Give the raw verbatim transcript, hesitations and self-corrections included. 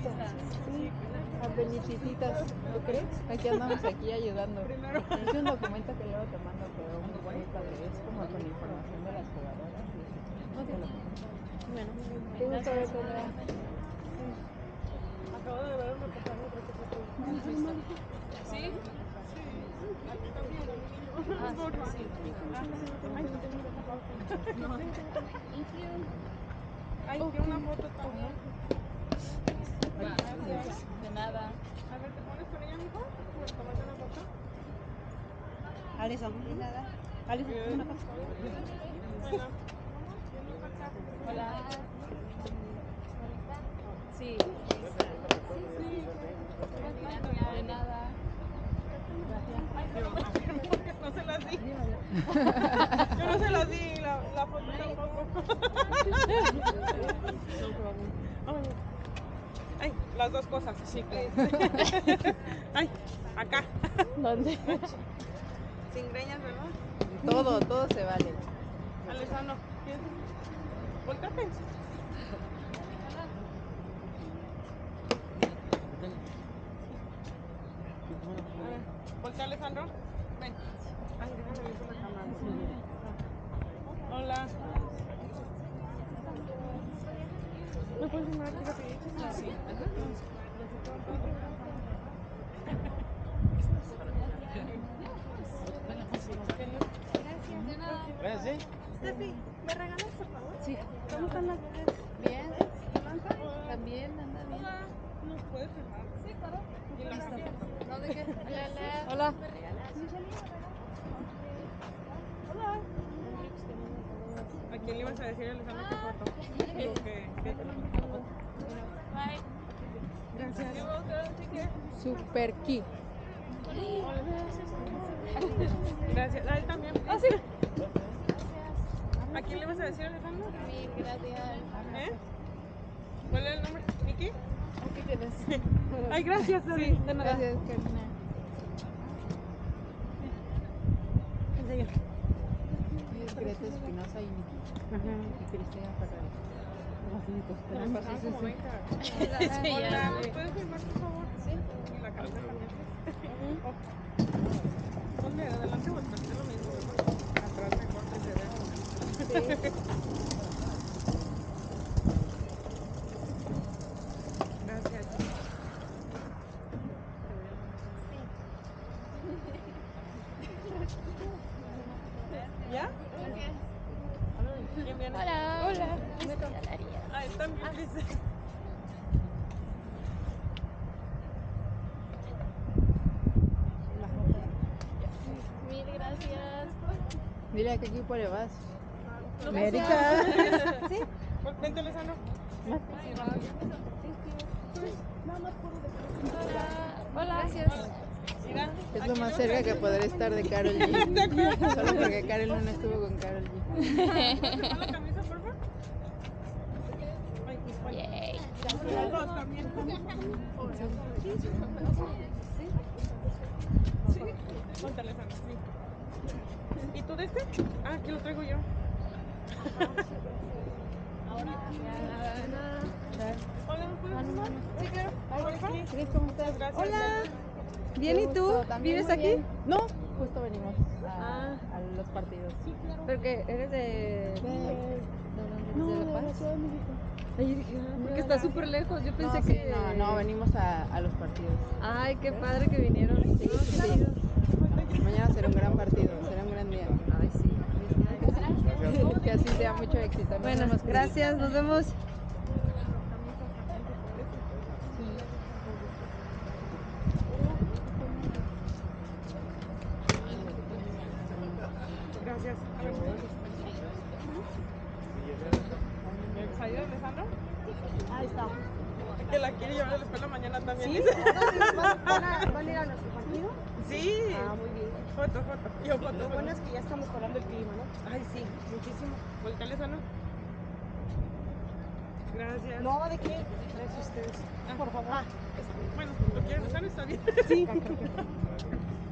Sí, apenicititas, ¿tú crees? Aquí andamos aquí ayudando. Es un documento que luego te mando, pero muy, muy padre. Es como con información de las jugadoras. Y eso. Te lo mando. Bueno, Qué gusto verte, Lea. Acabo de ver un reportaje, creo que fue tú. ¿has visto? ¿Sí? Sí. Aquí también, a mi niño. Ah, sí. Ay, no tengo una foto. Ay, quiero una foto también. Gracias. De nada. A ver, ¿te pones con ella, mijo? ¿Para tomarte una foto? Alison, de nada. Alison, una foto. Bueno, vamos para acá. Hola. Sí. De nada. Ay, pero no, porque no se las di. Yo no se las di, la, la foto tampoco. Ay, ay, las dos cosas. Sí, claro. Ay, acá. ¿Dónde? Sin greñas, ¿verdad? Todo, todo se vale. Alessandro, ¿quieres? Voltate. A ver, voltea, Alessandro. Ven. Ay, déjame ver por la cámara. Hola. ¿Me puedes filmar aquí rapidito? Sí. Gracias. De nada. Gracias. Steffi, ¿me regalas, por favor? Sí. ¿Cómo están las bebés? Bien. Samantha. También anda bien. ¿Nos puedes filmar? Sí, claro. Y la cámara. No, ¿de qué? Hola. Hola. Hola. ¿A quién le ibas a decir, Alessandro, tu foto? Digo que, que te la foto. Bye. Gracias. Super key. Gracias. A él también. Ah, sí. ¿A quién le vas a decir, Alessandro? Mil gracias. ¿Eh? ¿Cuál es el nombre? ¿Niki? Aquí tienes. Ay, gracias. Sí, de nada. Gracias, Karina. ¿En serio? Es Greta Espinosa y Niki. Y Cristina Ferrer. Pero Nos pasaron como veinte. Sí, Hola, ya ¿nos sé. puedes filmar, por favor? Sí. Y la cámara también. ¿Dónde? ¿Adelante o atrás? Es lo mismo, ¿verdad? Atrás mejor que se vea. Sí. Gracias. ¿Ya? ¿Quién viene? Hola. Hola. Ah, él también, dice. Mil gracias. Dile a qué equipo le vas. América. América. ¿Sí? Vente, Alessandro. Hola. Hola. Gracias. Mira, Es lo más cerca que podré estar de Karol G. Solo porque Karol no estuvo con Karol G. ¿puedes firmar la camisa, por favor? Ay, ay. Yay. Las dos también. Sí. Ponte, Alessandro, sí. ¿Y tú de este? Ah, aquí lo traigo yo. Ahora. Hola, ¿me puedes filmar? Sí, claro. Porfa. Cris, ¿cómo estás? Gracias. Hola. Bien, ¿y tú? ¿También ¿Vives muy aquí? bien? No, justo venimos a, Ah. a los partidos. Porque eres de... De, No, ¿De La de Paz? la Ciudad de México. Ay, yo dije, ah, porque está súper lejos. Yo pensé No, sí, que... no, no, venimos a, a los partidos. Ay, qué padre que vinieron. Sí, Sí. Mañana será un gran partido, será un gran día. Ay, sí. Que así sea, mucho éxito. Nos Bueno, vemos, Cris. gracias, nos vemos. Gracias. A ver. ¿Extraído, Alessandro? Ahí está. Es que la quiere llevar a la escuela mañana también. ¿Sí? Dice. ¿Ahora sí van, van a, van a ir a nuestro partido? Sí. Ah, muy bien. Foto, foto. Yo foto. Lo bueno es que ya está mejorando el clima, ¿no? Ay, sí, muchísimo. Voltea, Alessandro. Gracias. No, ¿de qué? Gracias a ustedes. Ah, Por favor. ah, bueno, lo quieren usar, está bien. Sí.